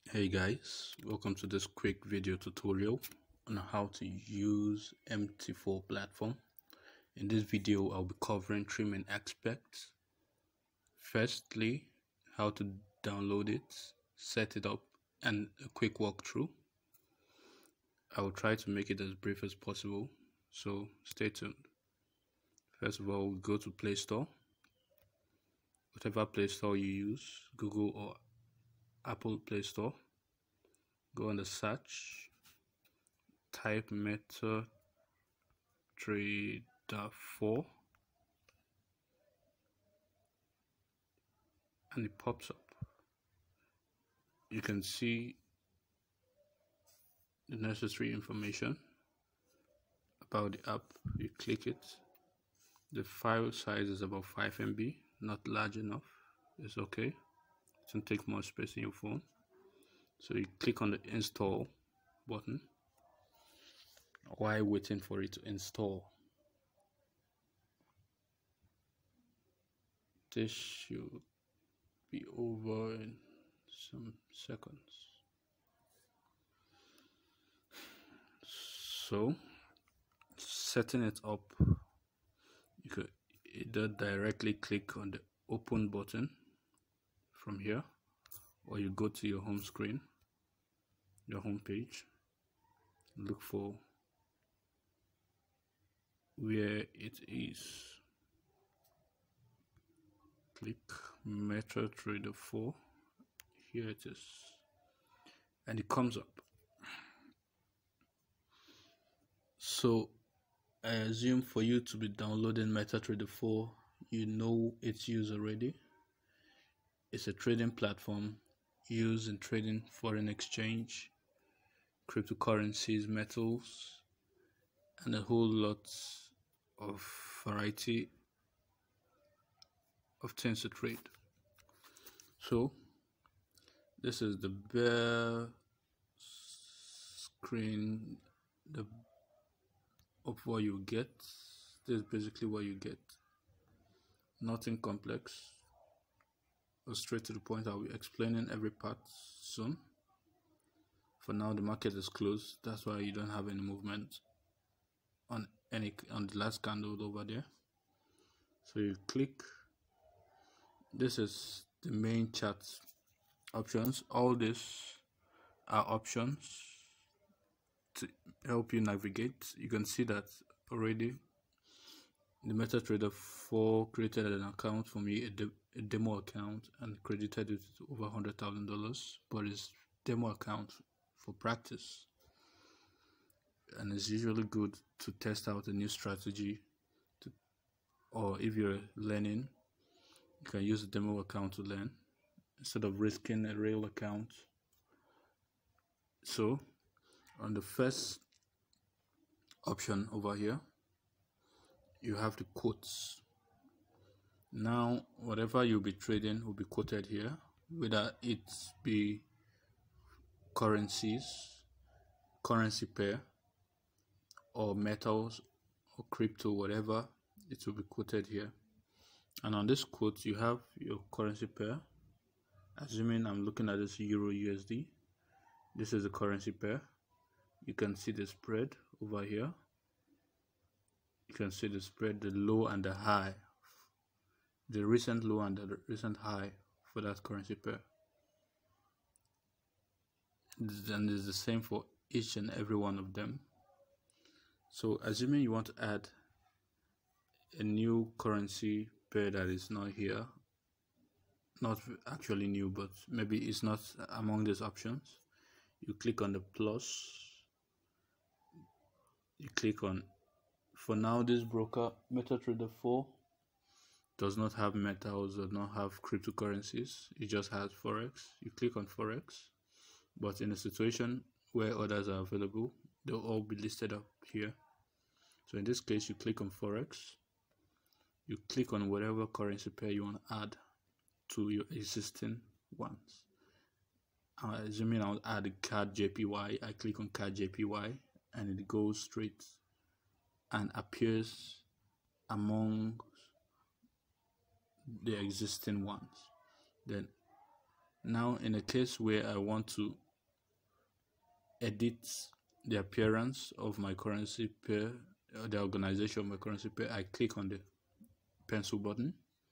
Hey guys, welcome to this quick video tutorial on how to use MT4 platform. In this video, I'll be covering three main aspects. Firstly, how to download it, set it up, and a quick walkthrough. I will try to make it as brief as possible, so stay tuned. First of all, we'll go to Play Store. Whatever Play Store you use, Google or Apple Play Store. Go on the search, type MetaTrader 4 and it pops up. You can see the necessary information about the app. You click it. The file size is about 5 MB, not large enough. It's okay. It doesn't take much space in your phone. So you click on the install button while waiting for it to install. This should be over in some seconds. So setting it up, you could either directly click on the open button from here, or you go to your home screen, your home page, look for where it is, click MetaTrader 4, here it is, and it comes up. So I assume for you to be downloading MetaTrader 4, you know its use already. It's a trading platform used in trading foreign exchange, cryptocurrencies, metals, and a whole lot of variety of things to trade. So this is the bare screen of what you get. This is basically what you get. Nothing complex. Go straight to the point. I'll be explaining every part soon. For now, the market is closed. That's why you don't have any movement on the last candle over there. So you click. This is the main chart options. All these are options to help you navigate. You can see that already the MetaTrader 4 created an account for me, a demo account, and credited it over $100,000, but it's demo account for practice, and it's usually good to test out a new strategy, or if you're learning, you can use a demo account to learn instead of risking a real account. So on the first option over here, you have the quotes. Now whatever you'll be trading will be quoted here, whether it be currencies, currency pair, or metals or crypto, whatever, it will be quoted here. And on this quote you have your currency pair. Assuming I'm looking at this Euro USD, this is the currency pair. You can see the spread over here. You can see the spread, the low and the high, the recent low and the recent high for that currency pair. And it's the same for each and every one of them. So assuming you want to add a new currency pair that is not here, not actually new, but maybe it's not among these options, you click on the plus, you click on, for now this broker MetaTrader 4 does not have metals, does not have cryptocurrencies, it just has Forex. You click on Forex, but in a situation where others are available, they'll all be listed up here. So in this case, you click on Forex, you click on whatever currency pair you want to add to your existing ones. Assuming I'll add CAD JPY, I click on CAD JPY and it goes straight and appears among the existing ones. Then Now in a case where I want to edit the appearance of my currency pair, the organization of my currency pair, I click on the pencil button.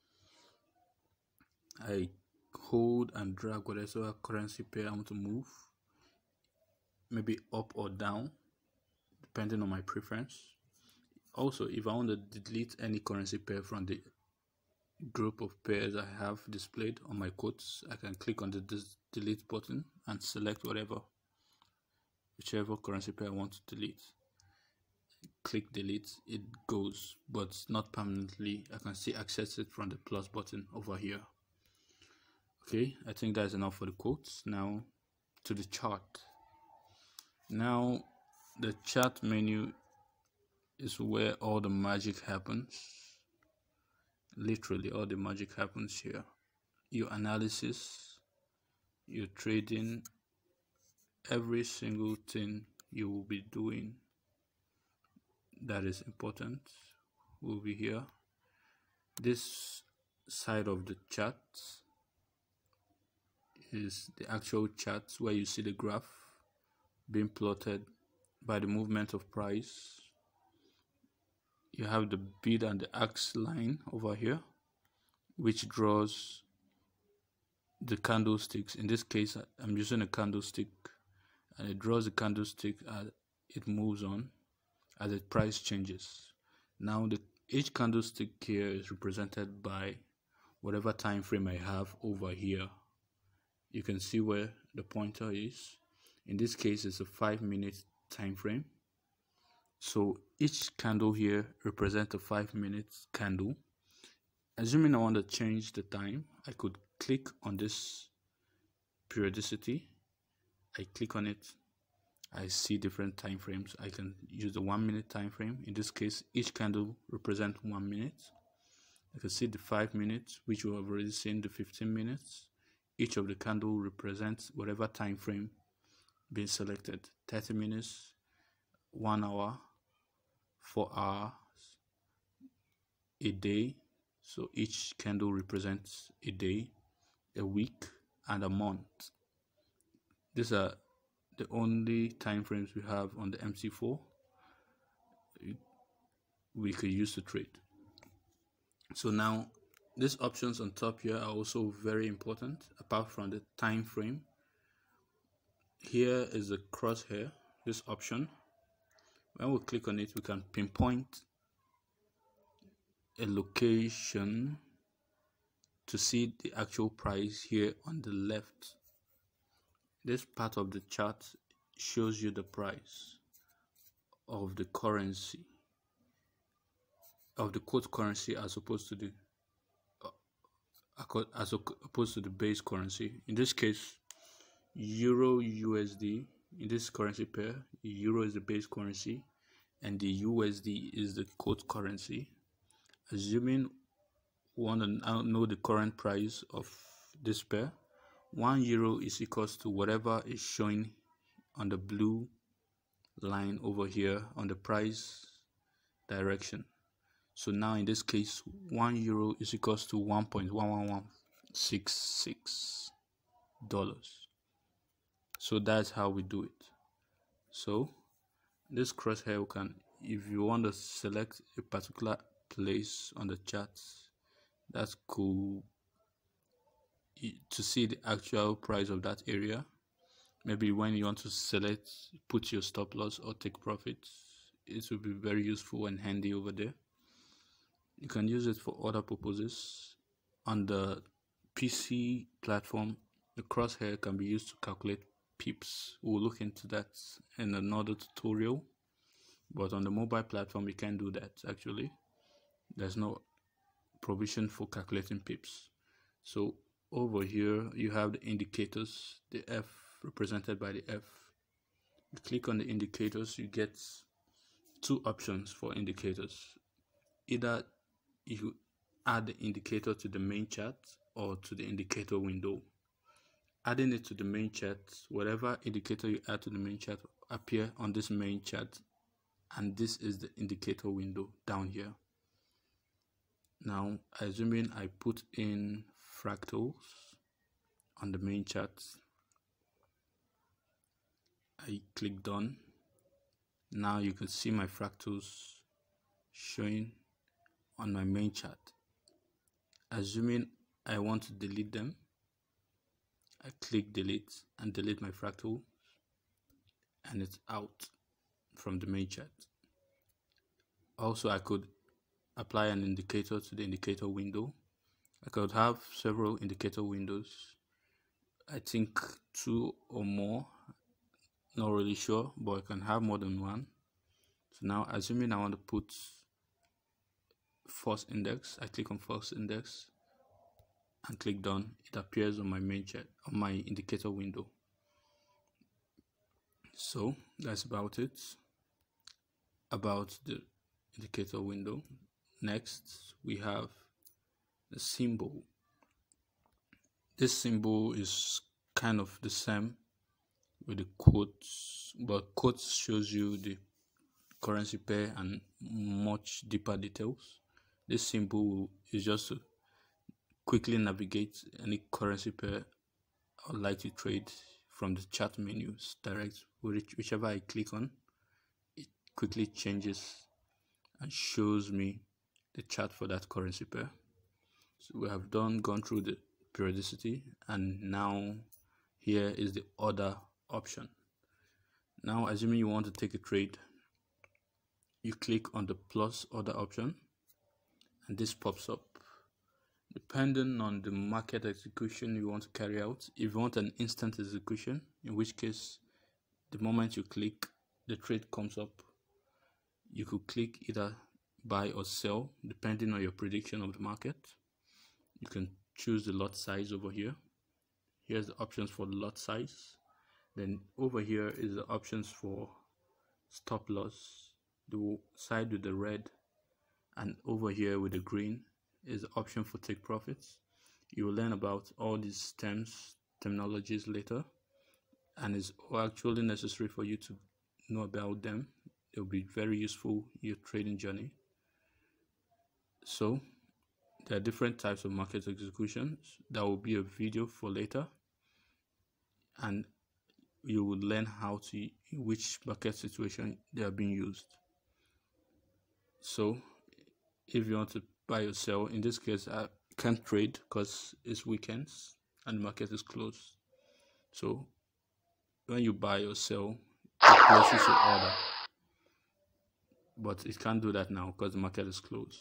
I hold and drag whatever currency pair I want to move, maybe up or down, depending on my preference. Also, if I want to delete any currency pair from the group of pairs I have displayed on my quotes, I can click on the delete button and select whichever currency pair I want to delete. Click delete, it goes, but not permanently. I can still access it from the plus button over here. Okay, I think that's enough for the quotes. Now to the chart. Now the chart menu is where all the magic happens. Literally all the magic happens here. Your analysis, your trading, every single thing you will be doing that is important will be here. This side of the chart is the actual chart where you see the graph being plotted by the movement of price. You have the bid and the ask line over here, which draws the candlesticks. In this case, I'm using a candlestick, and it draws the candlestick as it moves on, as the price changes. Now each candlestick here is represented by whatever time frame I have over here. You can see where the pointer is. In this case, it's a 5-minute time frame. So each candle here represents a 5-minute candle. Assuming I want to change the time, I could click on this periodicity. I click on it. I see different time frames. I can use the 1-minute time frame. In this case, each candle represents 1 minute. I can see the 5 minutes, which we have already seen, the 15 minutes. Each of the candle represents whatever time frame being selected. 30 minutes, 1 hour, 4 hours, a day. So each candle represents a day, a week, and a month. These are the only time frames we have on the MC4 we could use to trade. So now these options on top here are also very important. Apart from the time frame, here is the crosshair, this option. When we click on it, we can pinpoint a location to see the actual price here on the left. This part of the chart shows you the price of the currency, of the quote currency, as opposed to the base currency. In this case, Euro USD. In this currency pair, Euro is the base currency and the USD is the quote currency. Assuming we want to know the current price of this pair, 1 euro is equals to whatever is showing on the blue line over here on the price direction. So now in this case, 1 euro is equals to $1.11166. So that's how we do it. So this crosshair, we can, if you want to select a particular place on the chart, that's cool to see the actual price of that area. Maybe when you want to select, put your stop loss or take profits, it will be very useful and handy over there. You can use it for other purposes. On the PC platform, the crosshair can be used to calculate pips. We'll look into that in another tutorial. But on the mobile platform, you can't do that actually. There's no provision for calculating pips. So over here you have the indicators, the F represented by the F. You click on the indicators, you get two options for indicators. Either you add the indicator to the main chart or to the indicator window. Adding it to the main chart, whatever indicator you add to the main chart appear on this main chart, and this is the indicator window down here. Now assuming I put in fractals on the main chart. I click done. Now you can see my fractals showing on my main chart. Assuming I want to delete them, I click delete and delete my fractal, and it's out from the main chart. Also, I could apply an indicator to the indicator window. I could have several indicator windows, I think 2 or more, not really sure, but I can have more than one. So now, assuming I want to put first index, I click on first index and click done. It appears on my main chart, on my indicator window. So that's about it about the indicator window. Next, we have the symbol. This symbol is kind of the same with the quotes, but quotes shows you the currency pair and much deeper details. This symbol is just to quickly navigate any currency pair I would like to trade from the chart menus direct. Whichever I click on, it quickly changes and shows me the chart for that currency pair. So we have gone through the periodicity, and now here is the order option. Now, assuming you want to take a trade, you click on the plus order option and this pops up. Depending on the market execution you want to carry out, if you want an instant execution, in which case the moment you click, the trade comes up. You could click either buy or sell depending on your prediction of the market. You can choose the lot size over here. Here's the options for the lot size. Then over here is the options for stop loss, the side with the red, and over here with the green is the option for take profits. You will learn about all these terminologies later, and it's actually necessary for you to know about them. They'll be very useful in your trading journey. So there are different types of market executions. That will be a video for later, and you will learn how to, in which market situation they are being used. So if you want to buy or sell, in this case I can't trade because it's weekends and the market is closed. So when you buy or sell, it places your order, but it can't do that now because the market is closed.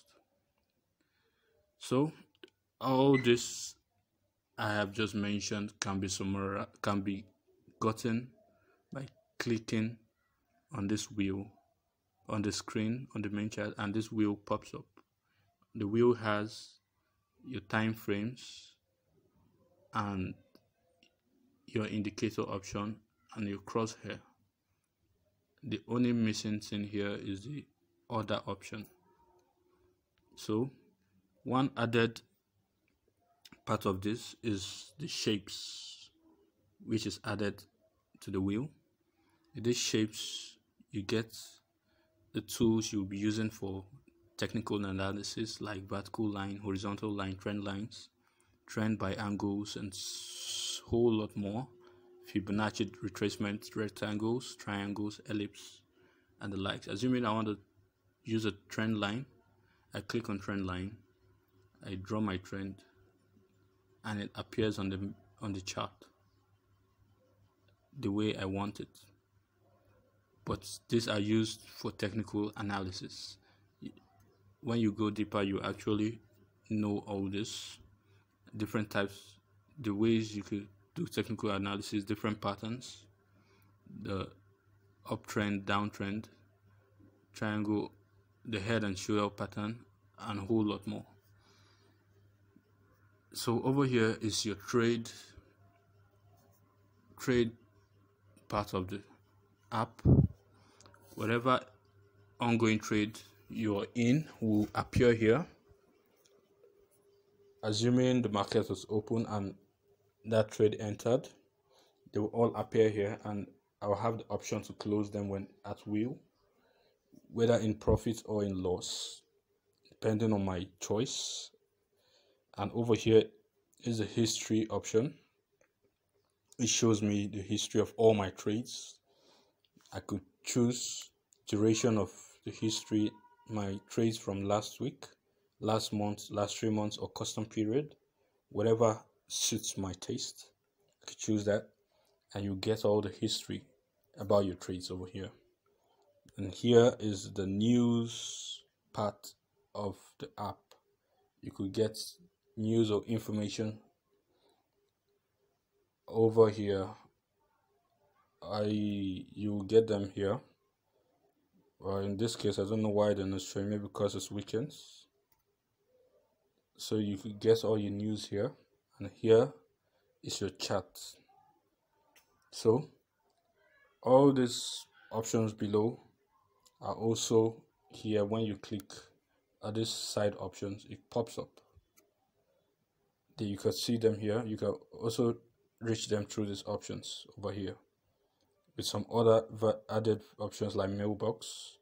So all this I have just mentioned can be gotten by clicking on this wheel on the screen on the main chart, and this wheel pops up. The wheel has your time frames and your indicator option and your crosshair. The only missing thing here is the order option. So one added part of this is the shapes, which is added to the wheel. In these shapes, you get the tools you'll be using for technical analysis, like vertical line, horizontal line, trend lines, trend by angles, and a whole lot more. Fibonacci retracement, rectangles, triangles, ellipse, and the likes. Assuming I want to use a trend line, I click on trend line, I draw my trend, and it appears on the chart the way I want it. But these are used for technical analysis. When you go deeper, you actually know all this, different types, the ways you could do technical analysis, different patterns, the uptrend, downtrend, triangle, the head and shoulder pattern, and a whole lot more. So over here is your trade part of the app. Whatever ongoing trade you're in will appear here. Assuming the market was open and that trade entered, they will all appear here, and I'll have the option to close them when at will, whether in profit or in loss, depending on my choice. And over here is the history option. It shows me the history of all my trades. I could choose duration of the history, my trades from last week, last month, last 3 months, or custom period, whatever suits my taste. I could choose that, and you get all the history about your trades over here. And here is the news part of the app. You could get news or information over here. You get them here. In this case, I don't know why they're not showing me, because it's weekends. So you could get all your news here, and here is your chat. So all these options below are also here. When you click at these side options, it pops up. Then you can see them here. You can also reach them through these options over here, with some other added options like mailbox,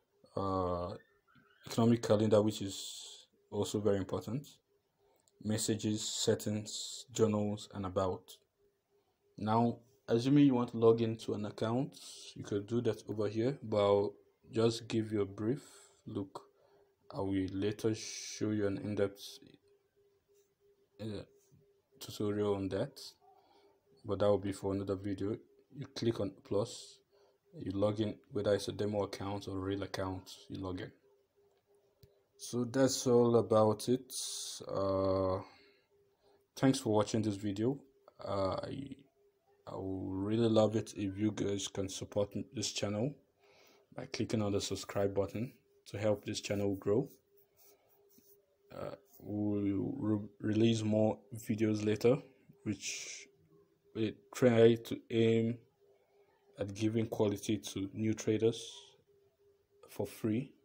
economic calendar, which is also very important, messages, settings, journals, and about. Now, assuming you want to log into an account, you could do that over here, but I'll just give you a brief look. I will later show you an in-depth tutorial on that, but that will be for another video. You click on plus, you log in, whether it's a demo account or real account, you log in. So that's all about it. Thanks for watching this video. I would really love it if you guys can support this channel by clicking on the subscribe button to help this channel grow. We'll release more videos later, which we try to aim at giving quality to new traders for free.